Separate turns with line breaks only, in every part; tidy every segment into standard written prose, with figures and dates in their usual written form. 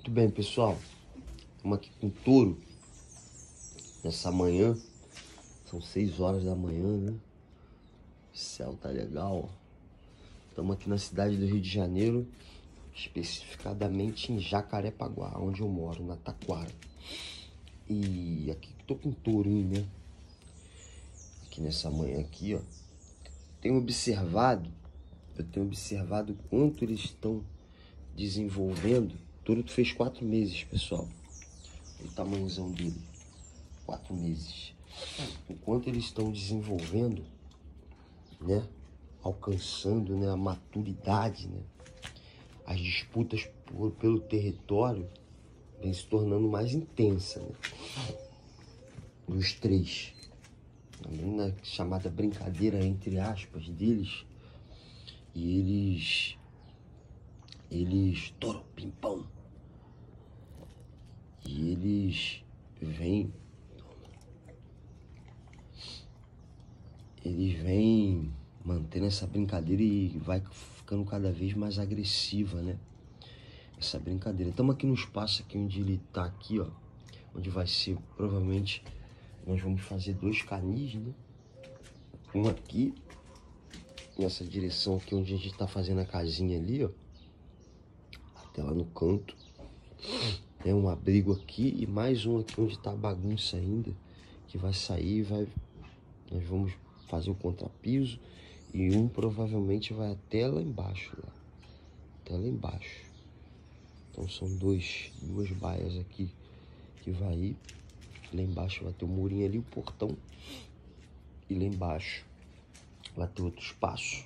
Muito bem, pessoal. Estamos aqui com o touro nessa manhã. São 6 horas da manhã, né? O céu tá legal, ó. Estamos aqui na cidade do Rio de Janeiro, especificadamente em Jacarepaguá, onde eu moro, na Taquara. E aqui tô com um tourinho, né? Aqui nessa manhã aqui, ó. Eu tenho observado o quanto eles estão desenvolvendo. O touro fez 4 meses, pessoal. O tamanhozão dele, 4 meses. O quanto eles estão desenvolvendo, né? Alcançando, né, a maturidade, né? As disputas pelo território vem se tornando mais intensa, né? Dos 3. Na chamada brincadeira, entre aspas, deles. E eles touro, pimpão. E eles vêm mantendo essa brincadeira e vai ficando cada vez mais agressiva, né? Essa brincadeira. Estamos aqui no espaço aqui onde ele tá aqui, ó. Onde vai ser, provavelmente, nós vamos fazer 2 canis, né? Um aqui, nessa direção aqui onde a gente tá fazendo a casinha ali, ó. Até lá no canto. Tem um abrigo aqui e mais um aqui onde tá a bagunça ainda. Que vai sair, nós vamos fazer o contrapiso. E um provavelmente vai até lá embaixo, lá. Até lá embaixo. Então são duas baias aqui que vai ir. Lá embaixo vai ter o murinho ali, o portão. E lá embaixo vai ter outro espaço.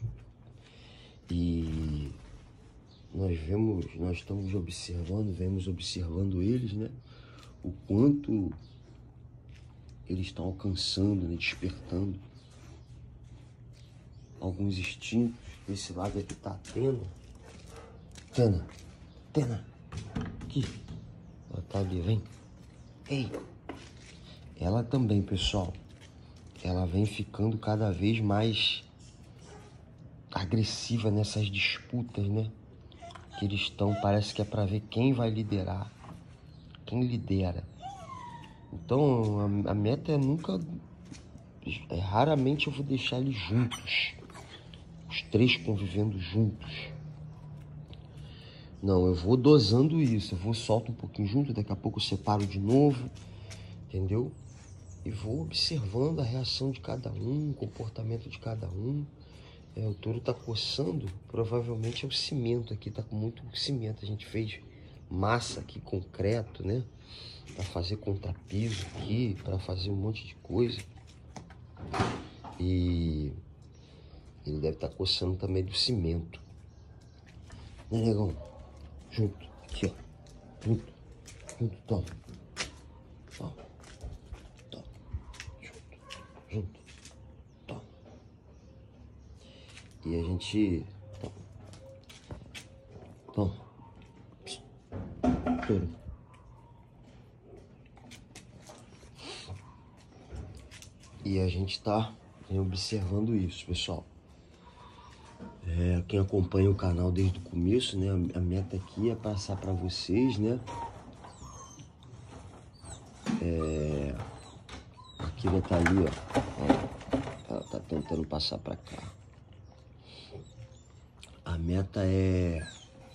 E nós estamos observando eles, né? O quanto eles estão alcançando, né? Despertando alguns instintos. Esse lado aqui tá tendo. Tena, aqui. Ela tá ali, vem. Ei. Ela também, pessoal. Ela vem ficando cada vez mais agressiva nessas disputas, né? Que eles estão, parece que é pra ver quem vai liderar. Quem lidera. Então, a meta é nunca... raramente eu vou deixar eles juntos. Os 3 convivendo juntos. Não, eu vou dosando isso. Eu vou solto um pouquinho junto, daqui a pouco eu separo de novo. Entendeu? E vou observando a reação de cada um, o comportamento de cada um. O touro tá coçando, provavelmente é o cimento aqui, tá com muito cimento. A gente fez massa aqui, concreto, né? Pra fazer contrapiso aqui, pra fazer um monte de coisa. E ele deve estar coçando também do cimento. Né, negão? Junto, aqui, ó. Junto, toma. Toma. Junto. Toma. E a gente... Toma. Touro. E a gente tá observando isso, pessoal. Quem acompanha o canal desde o começo, né? A meta aqui é passar para vocês, né? Aqui vai estar ali, ó. Ela tá tentando passar para cá. A meta é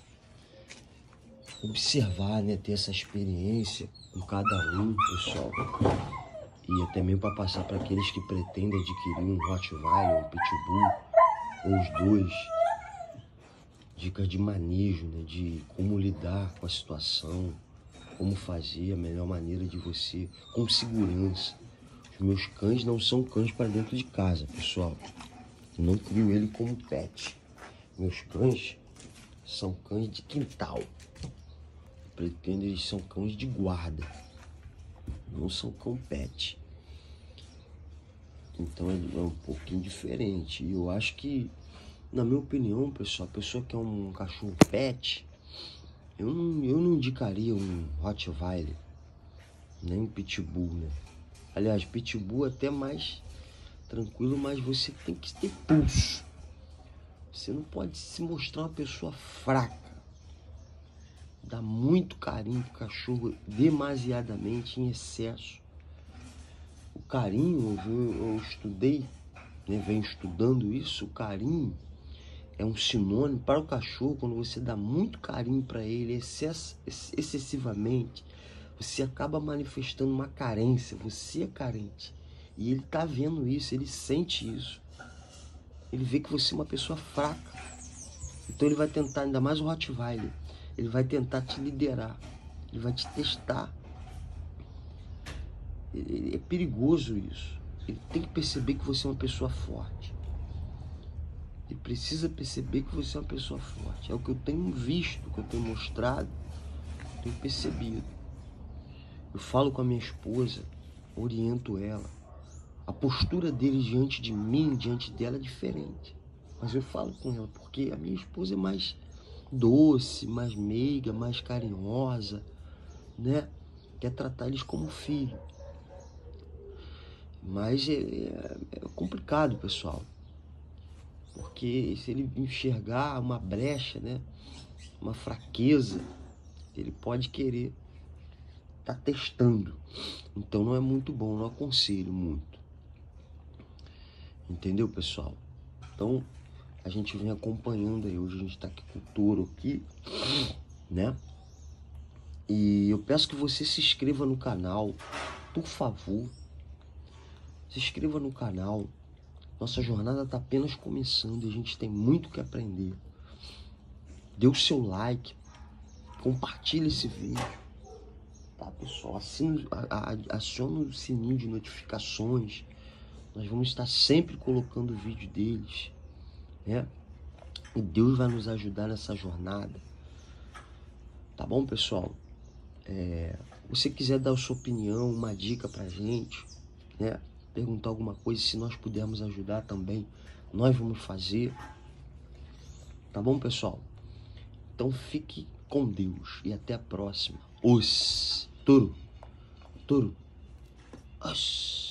observar, né? Ter essa experiência com cada um, pessoal. E até mesmo para passar para aqueles que pretendem adquirir um Rottweiler, um Pitbull, ou os 2. Dicas de manejo, né? De como lidar com a situação, como fazer a melhor maneira de você, com segurança. Os meus cães não são cães para dentro de casa, pessoal. Eu não crio ele como pet. Meus cães são cães de quintal. Pretendo, eles são cães de guarda. Não são cão pet. Então é um pouquinho diferente. E eu acho que, na minha opinião, pessoal, a pessoa que é um cachorro pet, eu não indicaria um Rottweiler, nem um Pitbull, né? Aliás, Pitbull é até mais tranquilo, mas você tem que ter pulso. Você não pode se mostrar uma pessoa fraca dá muito carinho pro cachorro, demasiadamente, em excesso. O carinho, eu estudei, né, venho estudando isso, o carinho é um sinônimo para o cachorro. Quando você dá muito carinho para ele, excessivamente, você acaba manifestando uma carência, você é carente. E ele tá vendo isso, ele sente isso. Ele vê que você é uma pessoa fraca. Então ele vai tentar, ainda mais o Rottweiler, ele vai tentar te liderar, ele vai te testar. É perigoso isso. Ele tem que perceber que você é uma pessoa forte. Ele precisa perceber que você é uma pessoa forte. É o que eu tenho visto, o que eu tenho mostrado, tenho percebido. Eu falo com a minha esposa, oriento ela. A postura dele diante de mim, diante dela, é diferente. Mas eu falo com ela, porque a minha esposa é mais doce, mais meiga, mais carinhosa, né? Quer tratar eles como filho. Mas é complicado, pessoal. Porque se ele enxergar uma brecha, né? Uma fraqueza, ele pode querer tá testando. Então não é muito bom, não aconselho muito. Entendeu, pessoal? Então a gente vem acompanhando aí. Hoje a gente tá aqui com o touro aqui, né? E eu peço que você se inscreva no canal, por favor. Se inscreva no canal. Nossa jornada está apenas começando e a gente tem muito que aprender. Dê o seu like, compartilhe esse vídeo, tá, pessoal? Acione o sininho de notificações. Nós vamos estar sempre colocando o vídeo deles, né? E Deus vai nos ajudar nessa jornada. Tá bom, pessoal? Se você quiser dar a sua opinião, uma dica pra gente, né? Perguntar alguma coisa, se nós pudermos ajudar também, nós vamos fazer. Tá bom, pessoal? Então fique com Deus e até a próxima. Touro. Os.